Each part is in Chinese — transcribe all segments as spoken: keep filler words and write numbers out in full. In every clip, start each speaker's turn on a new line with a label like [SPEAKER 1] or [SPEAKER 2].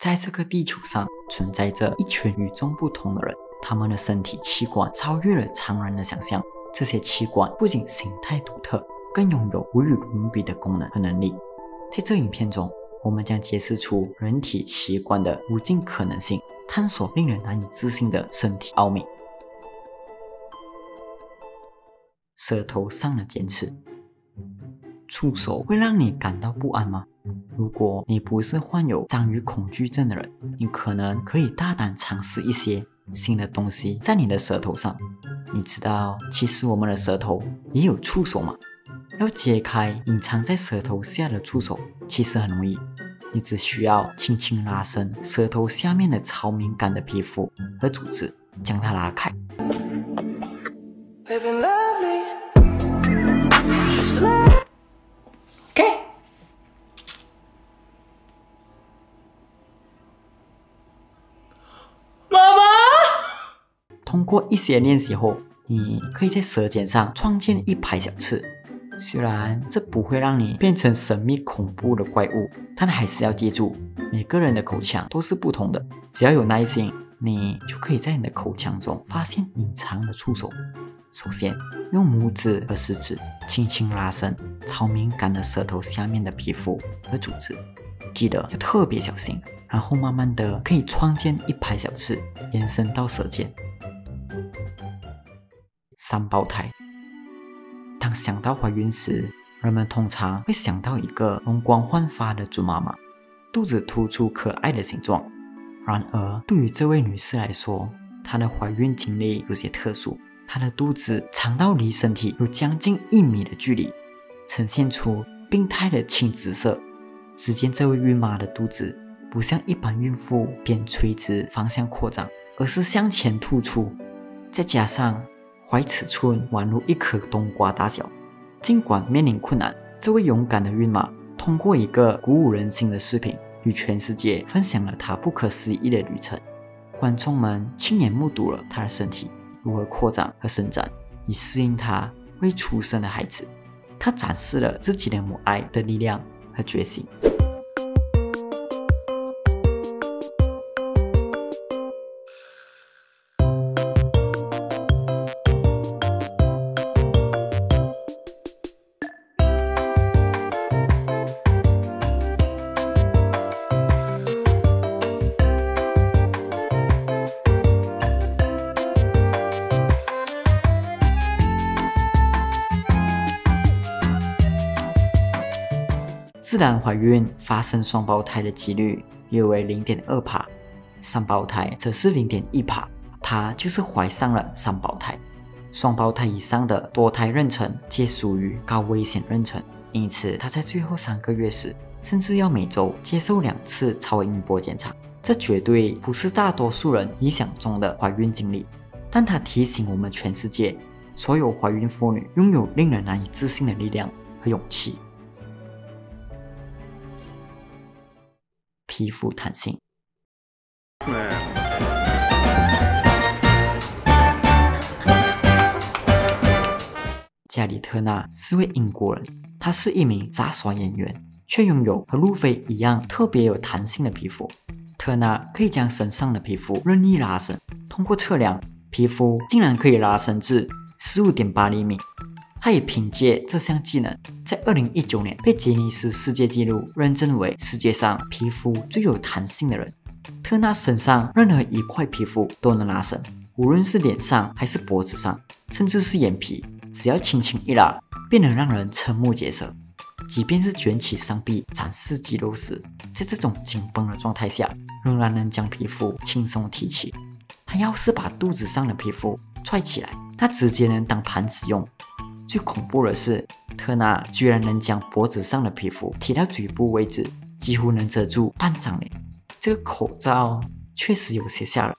[SPEAKER 1] 在这个地球上存在着一群与众不同的人，他们的身体器官超越了常人的想象。这些器官不仅形态独特，更拥有无与伦比的功能和能力。在这影片中，我们将揭示出人体器官的无尽可能性，探索令人难以置信的身体奥秘。舌头上的尖刺，触手会让你感到不安吗？如果你不是患有章鱼恐惧症的人，你可能可以大胆尝试一些新的东西在你的舌头上。你知道，其实我们的舌头也有触手吗？要揭开隐藏在舌头下的触手，其实很容易。你只需要轻轻拉伸舌头下面的超敏感的皮肤和组织，将它拉开。通过一些练习后，你可以在舌尖上创建一排小刺。虽然这不会让你变成神秘恐怖的怪物，但还是要记住，每个人的口腔都是不同的。只要有耐心，你就可以在你的口腔中发现隐藏的触手。首先，用拇指和食指轻轻拉伸超敏感的舌头下面的皮肤和组织，记得要特别小心。然后慢慢的可以创建一排小刺，延伸到舌尖。三胞胎。当想到怀孕时，人们通常会想到一个容光焕发的准妈妈，肚子突出可爱的形状。然而，对于这位女士来说，她的怀孕经历有些特殊。她的肚子长到离身体有将近一米的距离，呈现出病态的青紫色。只见这位孕妈的肚子不像一般孕妇边垂直方向扩张，而是向前突出，再加上怀尺寸宛如一颗冬瓜大小。尽管面临困难，这位勇敢的孕妈通过一个鼓舞人心的视频，与全世界分享了她不可思议的旅程。观众们亲眼目睹了她的身体如何扩张和伸展，以适应她未出生的孩子。她展示了自己的母爱的力量和决心。自然怀孕发生双胞胎的几率约为 零点二%， 三胞胎则是 零点一%， 她就是怀上了三胞胎。双胞胎以上的多胎妊娠皆属于高危险妊娠，因此她在最后三个月时，甚至要每周接受两次超音波检查。这绝对不是大多数人理想中的怀孕经历，但它提醒我们全世界所有怀孕妇女拥有令人难以置信的力量和勇气。皮肤弹性。加里特纳是位英国人，他是一名杂耍演员，却拥有和路飞一样特别有弹性的皮肤。特纳可以将身上的皮肤任意拉伸，通过测量，皮肤竟然可以拉伸至 十五点八厘米。他也凭借这项技能，在二零一九年被吉尼斯世界纪录认证为世界上皮肤最有弹性的人。特纳身上任何一块皮肤都能拉伸，无论是脸上还是脖子上，甚至是眼皮，只要轻轻一拉，便能让人瞠目结舌。即便是卷起上臂展示肌肉时，在这种紧绷的状态下，仍然能将皮肤轻松提起。他要是把肚子上的皮肤踹起来，他直接能当盘子用。最恐怖的是，特纳居然能将脖子上的皮肤提到嘴部位置，几乎能遮住半张脸。这个口罩确实有些吓人。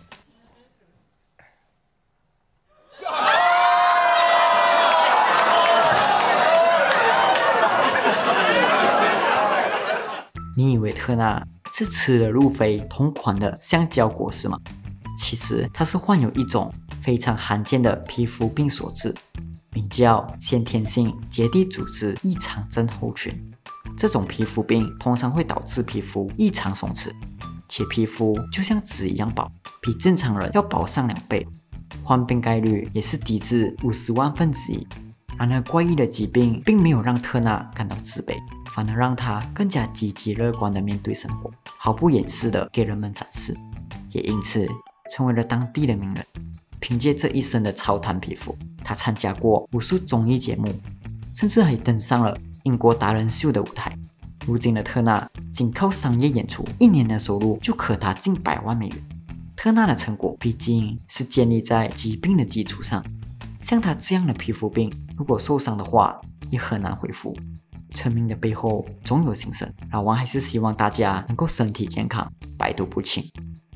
[SPEAKER 1] 你以为特纳是吃了路飞同款的橡胶果实吗？其实他是患有一种非常罕见的皮肤病所致，名叫先天性结缔组织异常症候群。这种皮肤病通常会导致皮肤异常松弛， 且皮肤就像纸一样薄，比正常人要薄上两倍，患病概率也是低至五十万分之一。然而，怪异的疾病并没有让特纳感到自卑，反而让他更加积极乐观地面对生活，毫不掩饰地给人们展示，也因此成为了当地的名人。凭借这一身的超弹皮肤，他参加过无数综艺节目，甚至还登上了英国达人秀的舞台。如今的特纳仅靠商业演出，一年的收入就可达近百万美元。特纳的成果毕竟是建立在疾病的基础上，像他这样的皮肤病，如果受伤的话，也很难恢复。成名的背后总有心声，老王还是希望大家能够身体健康，百毒不侵。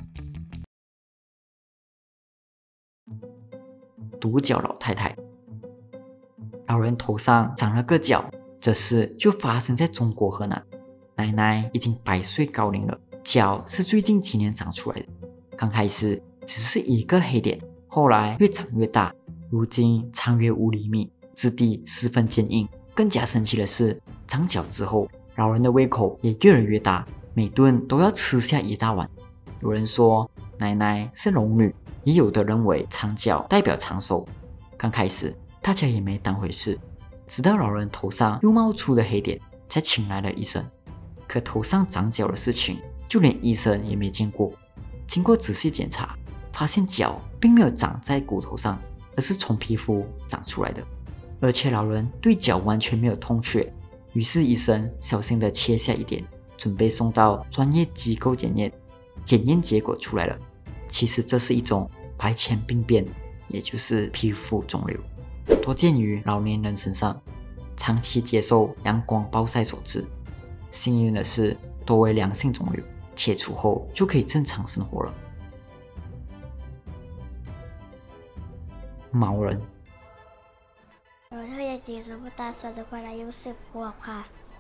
[SPEAKER 1] 独角老太太，老人头上长了个角，这事就发生在中国河南。奶奶已经百岁高龄了，角是最近几年长出来的。刚开始只是一个黑点，后来越长越大，如今长约五厘米，质地十分坚硬。更加神奇的是，长角之后，老人的胃口也越来越大，每顿都要吃下一大碗。有人说奶奶是龙女，也有的认为长角代表长寿。刚开始大家也没当回事，直到老人头上又冒出了黑点，才请来了医生。可头上长角的事情，就连医生也没见过。经过仔细检查，发现角并没有长在骨头上，而是从皮肤长出来的。而且老人对角完全没有痛觉，于是医生小心地切下一点，准备送到专业机构检验。检验结果出来了，其实这是一种白前病变，也就是皮肤肿瘤，多见于老年人身上，长期接受阳光暴晒所致。幸运的是，多为良性肿瘤，切除后就可以正常生活了。毛人，
[SPEAKER 2] เออถ้าอยากจีบซุปเปอร์สตาร์สาวคนอายุสิบขวบค่ะ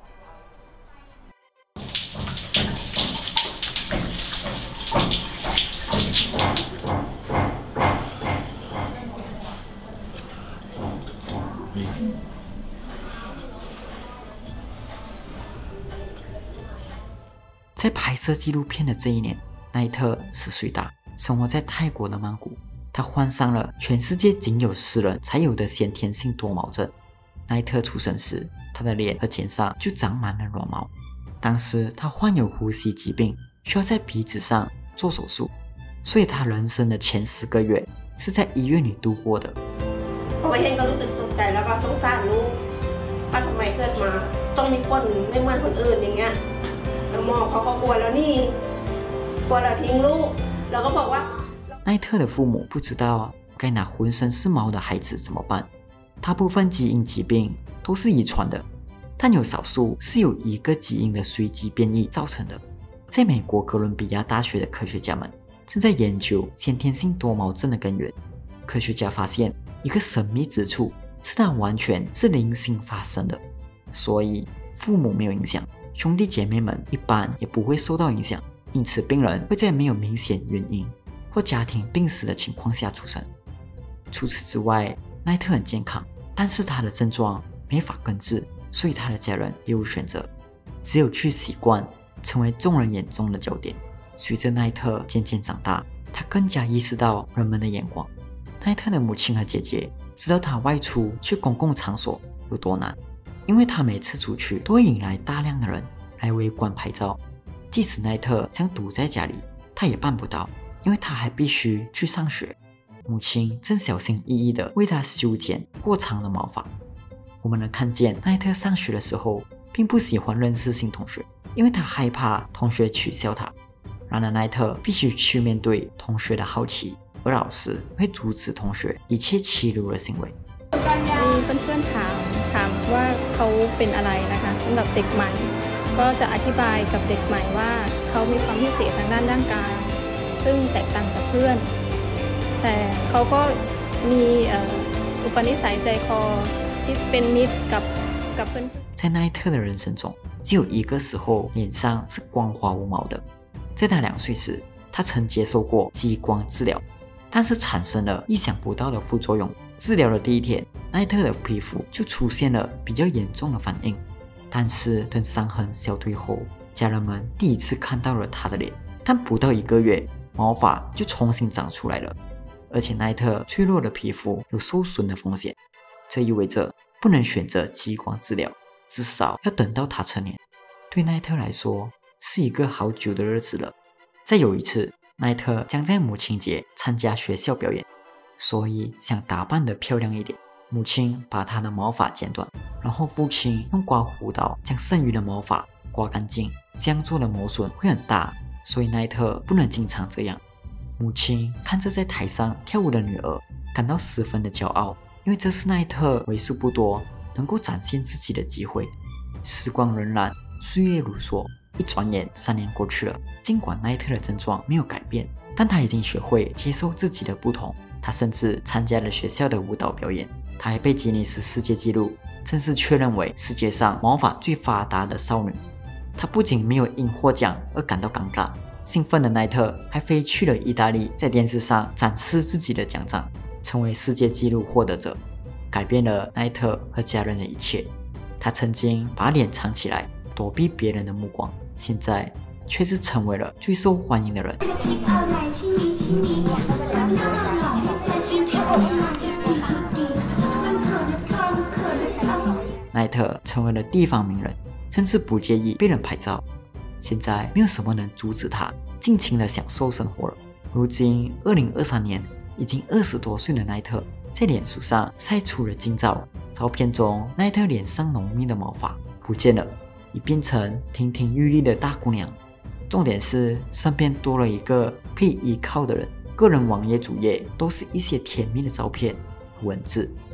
[SPEAKER 1] 在拍摄纪录片的这一年，奈特十岁大，生活在泰国的曼谷。他患上了全世界仅有十人才有的先天性多毛症。奈特出生时，他的脸和肩上就长满了软毛。当时他患有呼吸疾病，需要在鼻子上做手术，所以他人生的前十个月是在医院里度过的。
[SPEAKER 3] พอไปเห็นก็รู้สึกตกใจแล้วก็สงสารลูกว่าทำไมเกิดมาต้องมีคนไม่เหมือนคนอื่นอย่างเงี้ยแล้วหมอเขาก็กลัวแล้วนี่กลัวเราทิ้งลูกเราก็บอกว่า
[SPEAKER 1] 奈特的父母不知道该拿浑身是毛的孩子怎么办。大部分基因疾病都是遗传的，但有少数是由一个基因的随机变异造成的。在美国哥伦比亚大学的科学家们正在研究先天性多毛症的根源。科学家发现一个神秘之处，是它完全是零星发生的，所以父母没有影响，兄弟姐妹们一般也不会受到影响，因此病人会在没有明显原因或家庭病史的情况下出生。除此之外，奈特很健康，但是他的症状没法根治，所以他的家人别无选择，只有去习惯成为众人眼中的焦点。随着奈特渐渐长大，他更加意识到人们的眼光。奈特的母亲和姐姐知道他外出去公共场所有多难，因为他每次出去都会引来大量的人来围观拍照。即使奈特想堵在家里，他也办不到，因为他还必须去上学。母亲正小心翼翼地为他修剪过长的毛发。我们能看见奈特上学的时候并不喜欢认识新同学，因为他害怕同学取笑他。然而奈特必须去面对同学的好奇，而老师会阻止同学一切欺辱的行为。
[SPEAKER 4] มีเพื่อนๆถามถามว่าเขาเป็นอะไรนะคะสำหรับเด็กใหม่ก็จะอธิบายกับเด็กใหม่ว่าเขามีความพิเศษทางด้านร่างกายซึ่งแตกต่างจากเพื่อนแต่เขาก็มีอุปนิสัยใจคอที่เป็นมิตรกับกับเพื่อน
[SPEAKER 1] 在奈特的人生中，只有一个时候脸上是光滑无毛的。在他两岁时，他曾接受过激光治疗，但是产生了意想不到的副作用。治疗的第一天，奈特的皮肤就出现了比较严重的反应。但是等伤痕消退后，家人们第一次看到了他的脸， 但不到一个月，毛发就重新长出来了，而且奈特脆弱的皮肤有受损的风险，这意味着不能选择激光治疗，至少要等到他成年。对奈特来说，是一个好久的日子了。再有一次，奈特将在母亲节参加学校表演，所以想打扮得漂亮一点。母亲把他的毛发剪短，然后父亲用刮胡刀将剩余的毛发刮干净。这样做的磨损会很大，所以奈特不能经常这样。母亲看着在台上跳舞的女儿，感到十分的骄傲，因为这是奈特为数不多能够展现自己的机会。时光荏苒，岁月如梭，一转眼三年过去了。尽管奈特的症状没有改变，但他已经学会接受自己的不同。他甚至参加了学校的舞蹈表演，他还被吉尼斯世界纪录正式确认为世界上毛发最发达的少女。他不仅没有因获奖而感到尴尬，兴奋的奈特还飞去了意大利，在电视上展示自己的奖状，成为世界纪录获得者，改变了奈特和家人的一切。他曾经把脸藏起来，躲避别人的目光，现在却是成为了最受欢迎的人。奈特成为了地方名人，甚至不介意被人拍照。现在没有什么能阻止他尽情的享受生活了。如今二零二三年，已经二十多岁的奈特在脸书上晒出了近照，照片中奈特脸上浓密的毛发不见了，已变成亭亭玉立的大姑娘。重点是身边多了一个可以依靠的人。个人网页主页都是一些甜蜜的照片和文字。